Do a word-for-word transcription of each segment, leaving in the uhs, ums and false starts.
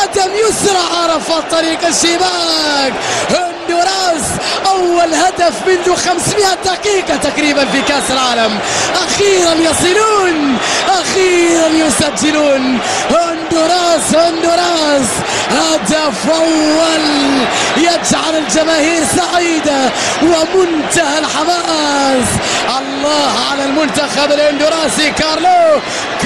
قدم يسرى عرفت طريق الشباك. هندوراس أول هدف منذ خمسمائة دقيقة تقريبا في كأس العالم. أخيرا يصلون، أخيرا يسجلون. هندوراس هندوراس هدف أول يجعل الجماهير سعيدة ومنتهى الحماس. الله على المنتخب الهندوراسي. كارلو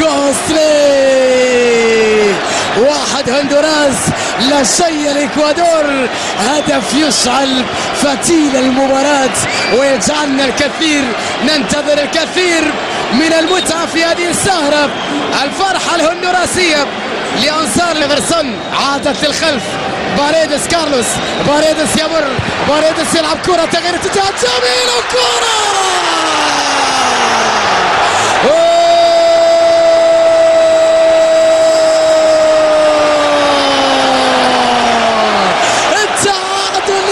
كوستلي واحد هندوراس لا شيء الإكوادور. هدف يشعل فتيل المباراة ويجعلنا الكثير ننتظر الكثير من المتعة في هذه السهرة. الفرحة الهندوراسية لأنصار ليفرسون عادت للخلف. باريدس كارلوس باريدس يمر باريدس يلعب كرة تغيير اتجاه جميل وكرة التعادل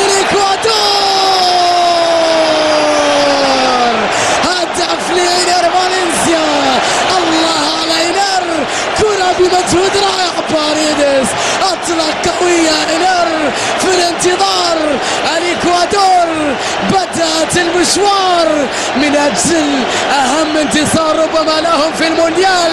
للإكوادور. هدف لإينر فالنسيا. الله على إينر، كرة بمجهود رائع. باريدس أطلق قوية إينر في الانتظار. الإكوادور بدأت المشوار من أجل أهم انتصار ربما لهم في المونديال.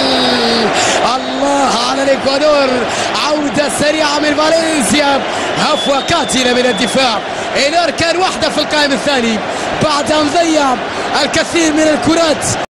الله على الإكوادور، عودة سريعة من فالنسيا، هفوة قاتلة من الدفاع. إينر كان وحده في القائم الثاني بعد أن ضيع الكثير من الكرات.